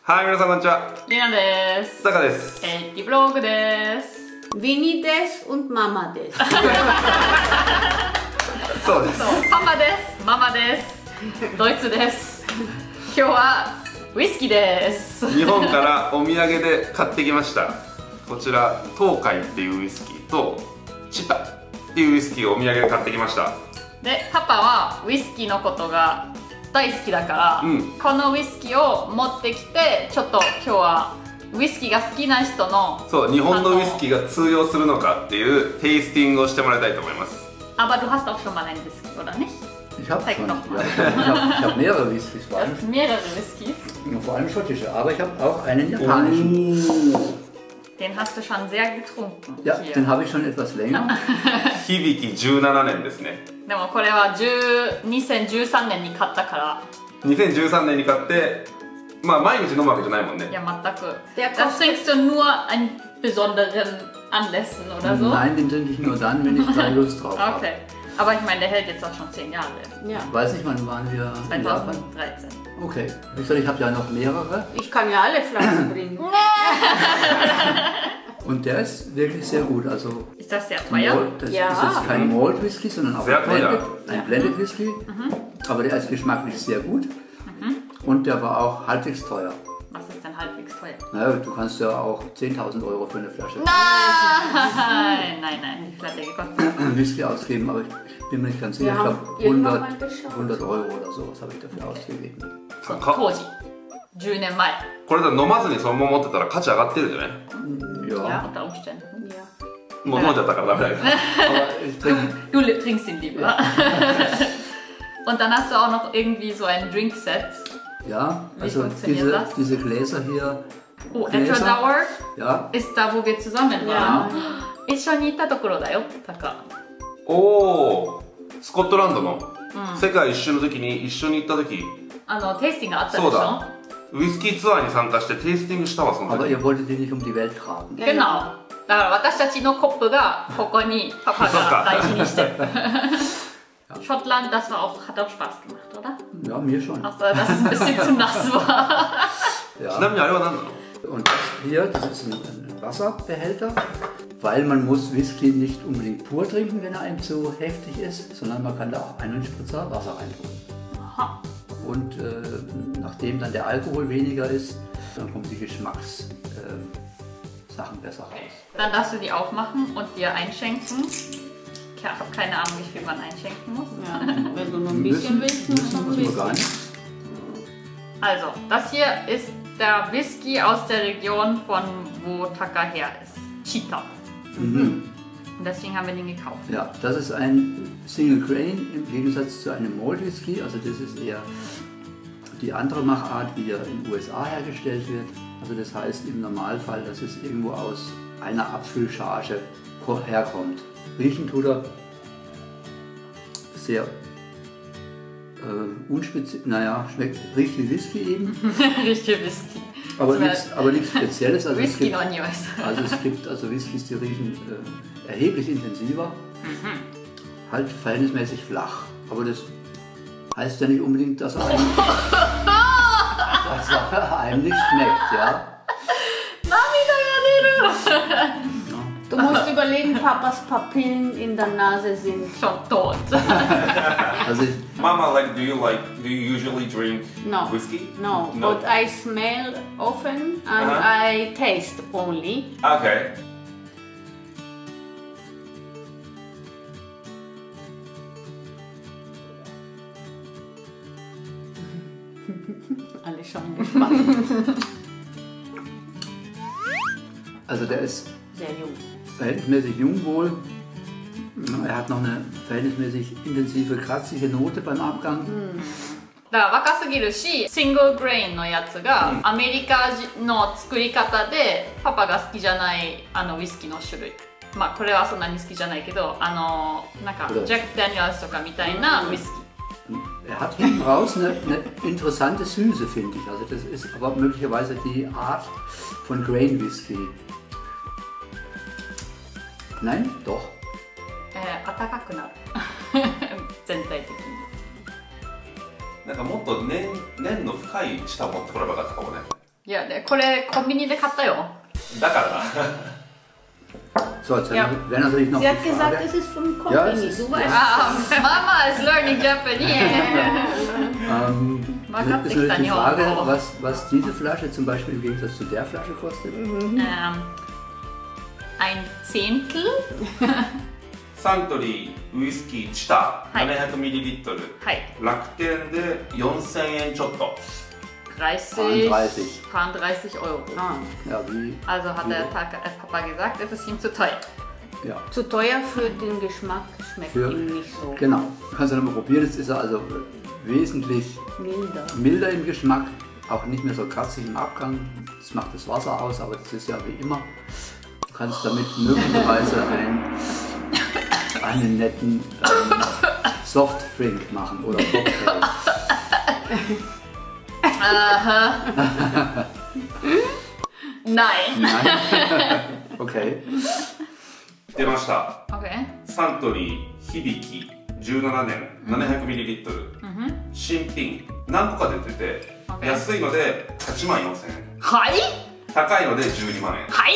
はい、皆さんこんにちは。 リナです。 タカです。 ケイティブログです。 Winnie des und Mama des. そうです。 パパです。ママです。ドイツです。今日はウイスキーです。 日本からお土産で買ってきました。こちら東海っていうウイスキーとチタっていうウイスキーをお土産で買ってきました。 で、パパはウイスキーのことが大好きだから、このウイスキーを持ってきて、ちょっと今日はウイスキーが好きな人の日本のウイスキーが通用するのかっていうテイスティングをしてもらいたいと思います。 Aber du hast auch schon mal einen Whisky, oder nicht? Ich habe Zeig schon. doch mal. Ich hab mehrere Whiskys, vor Du allem, hast mehrere Whiskys. vor allem schottische, aber ich habe auch einen japanischen. Den hast du schon sehr getrunken. Ja, hier. den habe ich schon etwas länger. 響き17年ですね。 でもこれは2013年に買ったから。 2013年に買って、まあ毎日飲むわけじゃないもんね。 いや、全く。Das trinkst du nur an besonderen Anlässen oder so? Nein, den trinke ich nur dann, wenn ich da Lust drauf habe. Okay. Aber ich meine, der hält jetzt auch schon 10 Jahre. Ja. Weiß nicht, wann waren wir in Japan? 2013. Okay. Wie gesagt, ich habe ja noch mehrere. Ich kann ja alle Flaschen bringen. Und der ist wirklich sehr gut. Also Ist das sehr teuer? Das Ja. ist jetzt kein Malt Whisky, sondern auch Sehr ein Blended Whisky. Aber der ist geschmacklich sehr gut. Und der war auch halbwegs teuer. Was ist denn halbwegs teuer? Naja, du kannst ja auch 10.000 Euro für eine Flasche Nein, die Flasche gekostet. Whisky ausgeben, aber ich bin mir nicht ganz sicher. Ich glaube 100 Euro oder sowas habe ich dafür ausgegeben. 当時、10年前。 これだ飲まずにそのまま持ってたら価値上がってるんじゃない？ Ja. Unter Umständen. Ja. もう飲んじゃったからダメだけど。 Aber ich trinke. Du trinkst ihn lieber. Und dann hast du auch noch irgendwie so ein Drinkset. Ja, Wie also funktioniert das? diese Gläser hier. Oh, Gläser. Ecuador Ja. ist da, wo wir zusammen waren. 一緒に行ったところだよ、タカ。 おお、スコットランドの世界一周の時に一緒に行った時、 テイスティングあったでしょ。 そうだ。ウイスキーツアーに参加してテイスティングしたわ、その Aber 時。 ihr wolltet die nicht um die Welt tragen. Genau. だから私たちのコップがここにパパが大事にしてる。Schottland, das hat auch Spaß gemacht, oder? Ja, mir schon. Außer, dass es ein bisschen zu nass war. ち Ja. なみにあれは何なの？ Und das hier, das ist ein Wasserbehälter, weil man muss Whisky nicht unbedingt pur trinken, wenn er einem zu heftig ist, sondern man kann da auch einen Spritzer Wasser reintun. Aha. Und nachdem dann der Alkohol weniger ist, dann kommen die Geschmackssachen besser raus. Dann darfst du die aufmachen und dir einschenken. Ich habe keine Ahnung, wie viel man einschenken muss. Ja. Wenn du nur ein bisschen willst, müssen noch ein wir gar bisschen. nicht. Also, das hier ist der Whisky aus der Region, von wo Taka her ist. Chita. Und deswegen haben wir den gekauft. Ja, das ist ein Single Grain im Gegensatz zu einem Malt Whisky. Also das ist eher die andere Machart, wie er in den USA hergestellt wird. Also das heißt im Normalfall, dass es irgendwo aus einer Apfelcharge herkommt. Riechen tut er sehr unspeziell, naja, riecht wie Whisky eben. Richtig Whisky. Aber nichts Spezielles. Also Whisky es noch nie was. gibt Whiskys, die riechen erheblich intensiver. Halt verhältnismäßig flach. Aber das heißt ja nicht unbedingt, dass er einem nicht schmeckt, ja. Du musst überlegen, Papas Papillen in der Nase sind Schon tot. Also Mama, do you usually drink no, whiskey? no, No. but I smell often and I taste only. Okay. Alle schon gespannt. Also der ist Sehr jung. verhältnismäßig jung wohl. Er hat noch eine verhältnismäßig intensive, kratzige Note beim Abgang. だから若すぎるし、シングルグレインのやつがアメリカの作り方でパパが好きじゃないウイスキーの種類。まあこれはそんなに好きじゃないけど、なんかジャック・ダニエルズとかみたいなウイスキー。 Er hat hinten raus eine interessante Süße, finde ich. Also das ist aber möglicherweise die Art von Grain Whisky. Nein? Doch. 暖かくなる全体的に。 なんかもっと年の深い舌を持ってこればよかったかもね。 いや、これコンビニで買ったよ。 だから So, jetzt Ja. wäre natürlich noch Sie die hat gesagt, Frage, es ist von Ja, Company. es ist- Du weißt. Mama is learning Japanese. Man kann ist sich natürlich dann die ja Frage, auch. was diese Flasche zum Beispiel im Gegensatz zu der Flasche kostet. Ein Zehntel. サントリーウイスキーチタはい 700ml、 はい。 楽天で4000円ちょっと。 30, 30. 30 Euro. Ah, Ja, wie, Also hat der Papa gesagt, es ist ihm zu teuer. ja. zu teuer für den Geschmack, schmeckt Für- ihm nicht so Genau, kannst du nochmal probieren. Jetzt ist er also wesentlich milder. milder im Geschmack, auch nicht mehr so kratzig im Abgang. Das macht das Wasser aus, aber das ist ja wie immer. Du kannst damit möglicherweise einen netten Softdrink machen oder Cocktail. Nein. Nein? Okay. 出ました。 Okay. サントリー響き17年 700ml、新品何個か出てて、 Okay. 安いので8万4000円、 Hi? 高いので12万円。 Hi?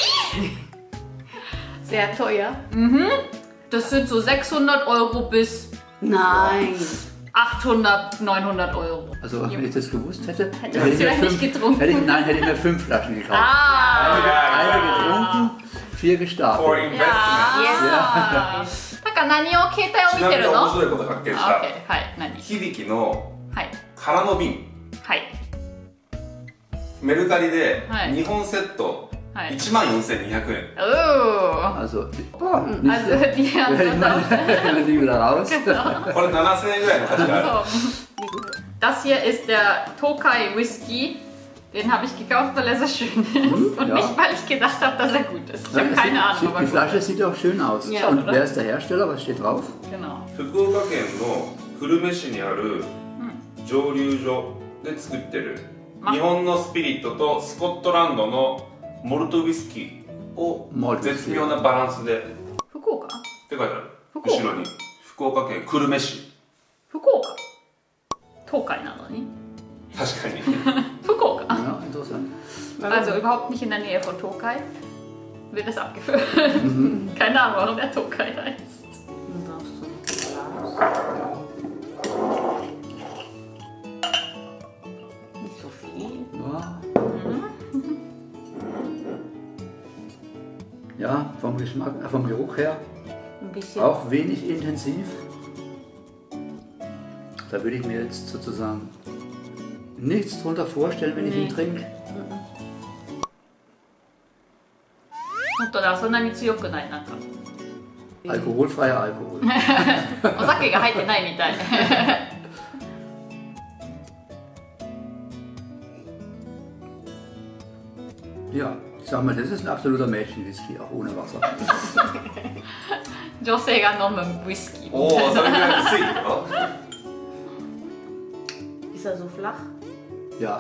Sehr teuer. Das sind so 600 Euro bis Nein. 800, 900 Euro. Also wenn ich das gewusst hätte, Hätte man vielleicht nicht getrunken. hätte ich mir 5 Flaschen gekauft. Ah! Eine getrunken, 4 For gestartet. investment。 Yes. だから何を携帯ちなみにを見てるの？ 面白いこと発見しあ、 た。 OK。はい。何？ 響きのはい。 空の瓶、 はい。 メルカリではい 2本セットはい。 1万4200円。 Oh. Also, boah, nicht Also schlecht. die haben Ich meine die wieder raus. これ7000円ぐらいの価値がある。 so. Das hier ist der Tokai Whisky. Den habe ich gekauft, weil er so schön ist. Und ja. nicht, weil ich gedacht habe, dass er gut ist. Ich habe Das keine Ahnung, sieht, aber die gut. Flasche sieht auch schön aus. Ja, Und oder? wer ist der Hersteller? Was steht drauf? Genau. 福岡県の久留米市にある蒸留所で作ってる日本のスピリットとスコットランドのモルトウイスキーをモルトウイスキー絶妙なバランスでって福岡？ 書いてある。 福岡後ろに福岡県久留米市。 福岡？東海なのに？ 確かに。 福岡？ Ja, interessant. Also überhaupt nicht in der Nähe von Tokai. Wird das abgefüllt? Keine Ahnung, warum der Tokai heißt. Dann brauchst du ein Glas. Nicht so viel. Ja. Ja, vom Geschmack, vom Geruch her Ein bisschen. auch wenig intensiv. Da würde ich mir jetzt sozusagen nichts drunter vorstellen, wenn ich ihn trinke. 本当だ、そんなに強くない、なんか。 Alkoholfreier Alkohol. お酒が入ってないみたい。 Ja, ich sag mal, das ist ein absoluter Mädchenwhisky, auch ohne Wasser. 女性が飲むウイスキー。 おお、それぐらい薄いってこ Ist er so flach? Ja,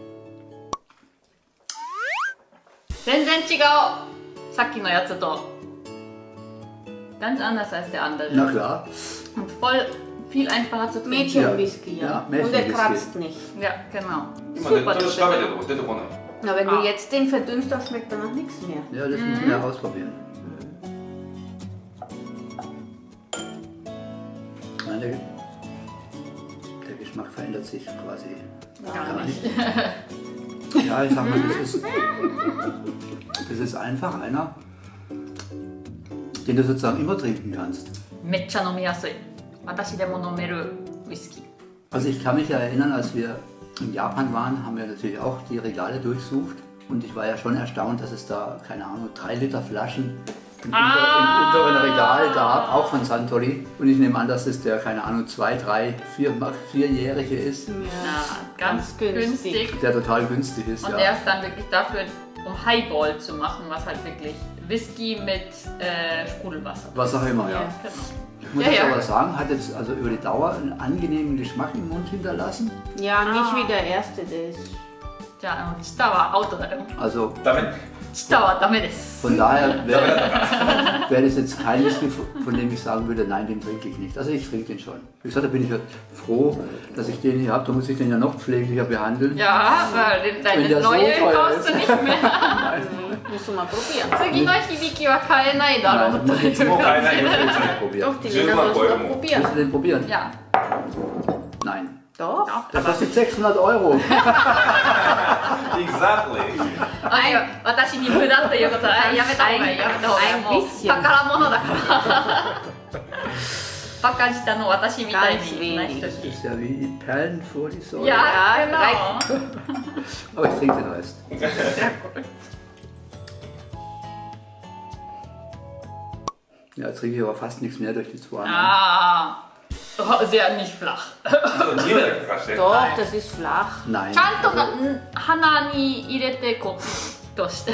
全然違う。さっきのやつと。Ganz anders als der andere. na klar. Und voll viel einfacher zu trinken. Mädchenwhisky, ja. Ja, Und er Mädchenwhisky. kratzt nicht. Ja, genau. と今ネットで調べてるとこ出てこない。 Na, wenn Ah. du jetzt den verdünnst, dann schmeckt danach nichts mehr. Ja, das müssen wir ausprobieren. Nein, der Geschmack verändert sich quasi gar nicht. Ja, ich sag mal, das ist einfach einer, den du sozusagen immer trinken kannst. めっちゃ飲みやすい。私でも飲めるウイスキー。 Also ich kann mich ja erinnern, als wir in Japan waren, haben wir natürlich auch die Regale durchsucht. Und ich war ja schon erstaunt, dass es da, keine Ahnung, 3 Liter Flaschen im unteren Regal gab, auch von Suntory. Und ich nehme an, dass es der, keine Ahnung, 2-, 3-, 4-jährige ist, Na, ganz günstig. günstig. der total günstig ist. Und Ja. der ist dann wirklich dafür, um Highball zu machen, was halt wirklich Whisky mit Sprudelwasser. Was auch immer, ja. Genau. Ich muss Ja, jetzt ja. aber sagen, hat jetzt also über die Dauer einen angenehmen Geschmack im Mund hinterlassen. Ja, nicht wie der erste, der ist. じゃあ、下はアウトだよ。 Also ダメ。 Chitaはダメです。 Von daher wäre das jetzt kein Whisky, von dem ich sagen würde, nein, den trinke ich nicht. Also ich trinke den schon. Wie gesagt, da bin ich froh, dass ich den hier habe. Da muss ich den ja noch pfleglicher behandeln. Ja, weil deine neue kaufst du nicht mehr. Musst du mal probieren. 次の響きは買えないだろうというもう買えないよ、全然。 Doch, die 10 Lena 万 sollst 超 du える doch もん。 probieren. Willst du den probieren? Ja. Nein. Doch. Der kostet 600 Euro. Exactly. 私に無駄ということはやめた方がいい、やめた方がいい。もう宝物だからバカ舌の私みたいにない人 Das ist ja wie Perlen vor die Säule. いや、genau. Aber ich trinke den Rest. Ja, jetzt trinke ich aber fast nichts mehr durch die 2. sehr nicht flach. ちょっと匂いだけ嗅かして。 Doch, das ist flach. Nein. ちゃんと鼻に入れてこうとして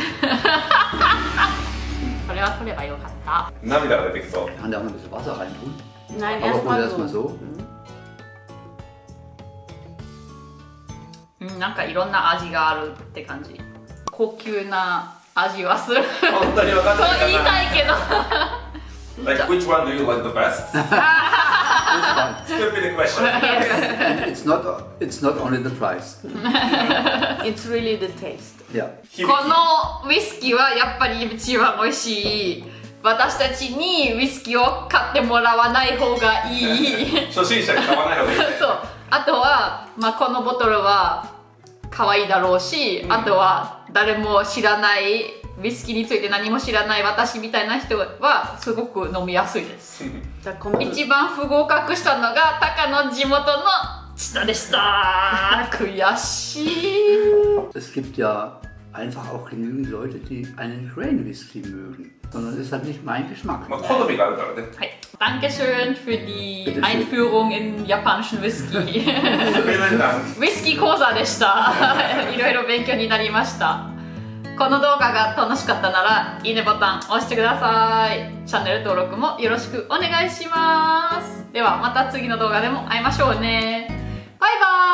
それは取ればよかった。 涙が出てきそう。 Kann da auch noch ein bisschen Wasser reintun? Nein, Aber probier erstmal erstmal so. so. なんかいろんな味があるって感じ。高級な味はする本当に分かんとないか言いな。 たいけど Like, which one do you like the best? Stupid question. And it's not only the price. It's really the taste. Ja. このウイスキーはやっぱり一番美味しい。私たちにウイスキーを買ってもらわない方がいい初心者に買わない方がいいね。 そう、あとは、まあ、このボトルは可愛いだろうし、あとは誰も知らないウイスキーについて何も知らない私みたいな人はすごく飲みやすいです。 Da kommt 一番不合格したのがタカの地元のチタでした悔しい。 Es gibt ja einfach auch genügend Leute, die einen Grain Whisky mögen. Sondern es ist halt nicht mein Geschmack. まあ好みがあるからね。 はい、Dankeschön für die Bitte schön. Einführung in japanischen Whisky 皆さんウイスキー講座でしたいろいろ勉強になりました。この動画が楽しかったならいいねボタン押してください。チャンネル登録もよろしくお願いします。ではまた次の動画でも会いましょうね。バイバイ。